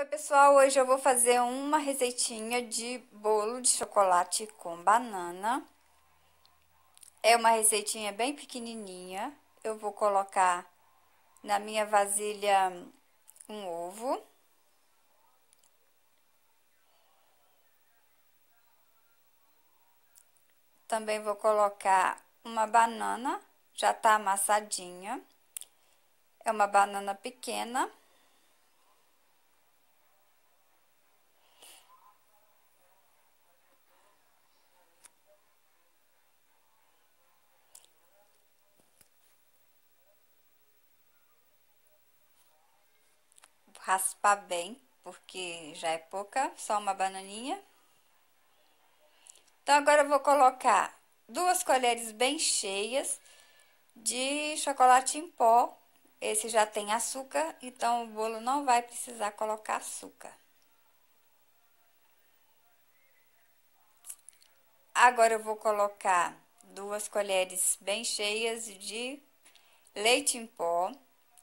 Oi, pessoal, hoje eu vou fazer uma receitinha de bolo de chocolate com banana. É uma receitinha bem pequenininha. Eu vou colocar na minha vasilha um ovo. Também vou colocar uma banana, já tá amassadinha. É uma banana pequena. Vou raspar bem, porque já é pouca, só uma bananinha. Então, agora eu vou colocar 2 colheres bem cheias de chocolate em pó. Esse já tem açúcar, então o bolo não vai precisar colocar açúcar. Agora eu vou colocar 2 colheres bem cheias de leite em pó.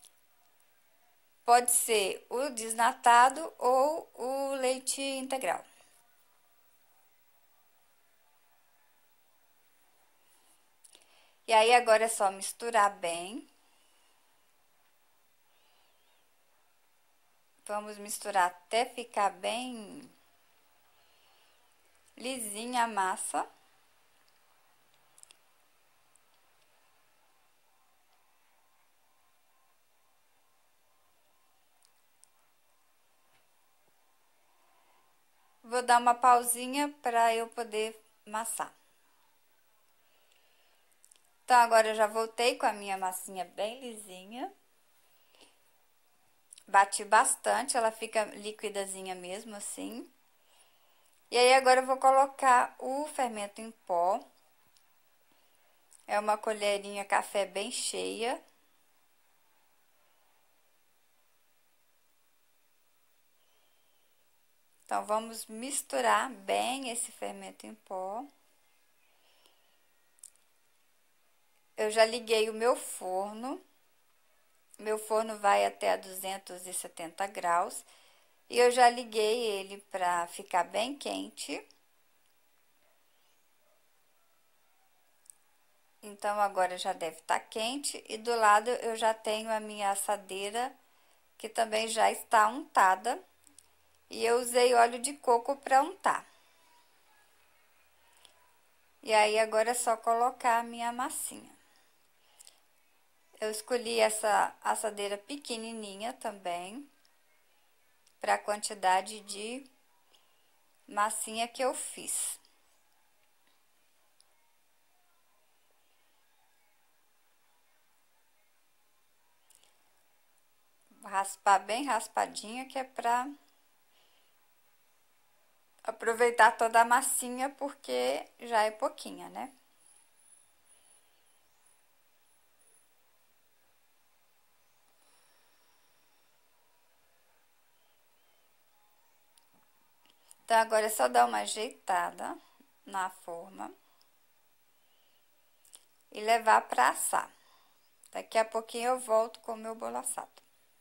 Pode ser o desnatado ou o leite integral. E aí agora é só misturar bem. Vamos misturar até ficar bem lisinha a massa. Vou dar uma pausinha para eu poder amassar. Então, agora eu já voltei com a minha massinha bem lisinha. Bati bastante, ela fica liquidazinha mesmo assim. E aí, agora eu vou colocar o fermento em pó. É uma colherinha café bem cheia. Então, vamos misturar bem esse fermento em pó. Eu já liguei o meu forno. Meu forno vai até a 270 graus. E eu já liguei ele para ficar bem quente. Então, agora já deve estar quente. E do lado eu já tenho a minha assadeira, que também já está untada. E eu usei óleo de coco para untar. E aí, agora é só colocar a minha massinha. Eu escolhi essa assadeira pequenininha também, para a quantidade de massinha que eu fiz. Vou raspar bem raspadinha, que é para aproveitar toda a massinha, porque já é pouquinha, né? Então, agora é só dar uma ajeitada na forma e levar para assar. Daqui a pouquinho eu volto com o meu bolo assado.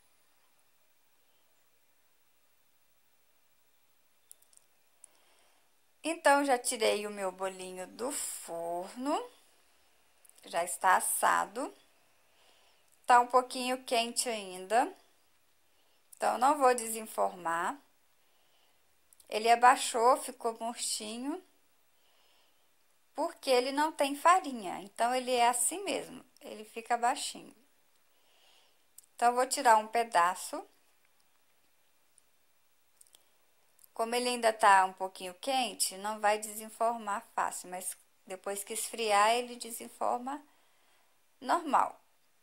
Então, já tirei o meu bolinho do forno. Já está assado. Tá um pouquinho quente ainda. Então, não vou desenformar. Ele abaixou, ficou murchinho. Porque ele não tem farinha. Então, ele é assim mesmo. Ele fica baixinho. Então, eu vou tirar um pedaço. Como ele ainda tá um pouquinho quente, não vai desenformar fácil. Mas depois que esfriar, ele desenforma normal.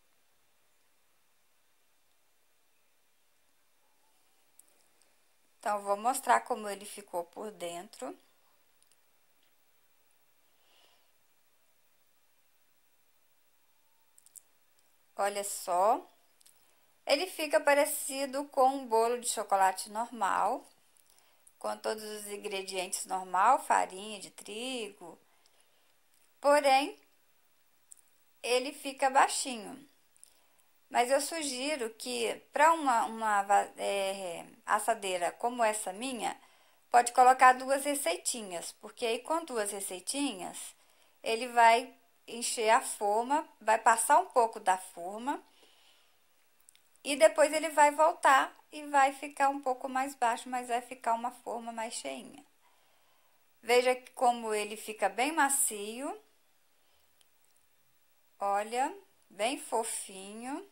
Então, vou mostrar como ele ficou por dentro. Olha só. Ele fica parecido com um bolo de chocolate normal, com todos os ingredientes normal, farinha de trigo. Porém, ele fica baixinho. Mas eu sugiro que para uma assadeira como essa minha, pode colocar 2 receitinhas, porque aí com 2 receitinhas, ele vai encher a forma, vai passar um pouco da forma, e depois ele vai voltar e vai ficar um pouco mais baixo, mas vai ficar uma forma mais cheinha. Veja como ele fica bem macio. Olha, bem fofinho.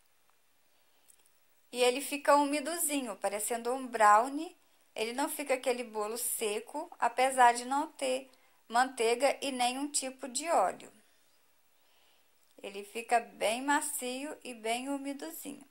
E ele fica umidozinho, parecendo um brownie. Ele não fica aquele bolo seco, apesar de não ter manteiga e nenhum tipo de óleo. Ele fica bem macio e bem umidozinho.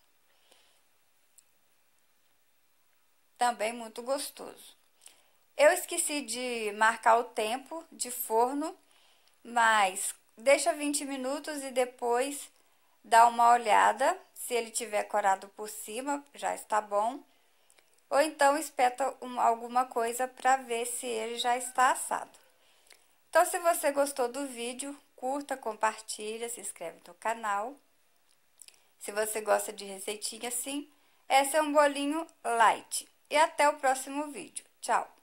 Também muito gostoso. Eu esqueci de marcar o tempo de forno, mas deixa 20 minutos e depois dá uma olhada. Se ele tiver corado por cima, já está bom. Ou então espeta alguma coisa para ver se ele já está assado. Então, se você gostou do vídeo, curta, compartilha, se inscreve no canal. Se você gosta de receitinha assim, esse é um bolinho light. E até o próximo vídeo. Tchau!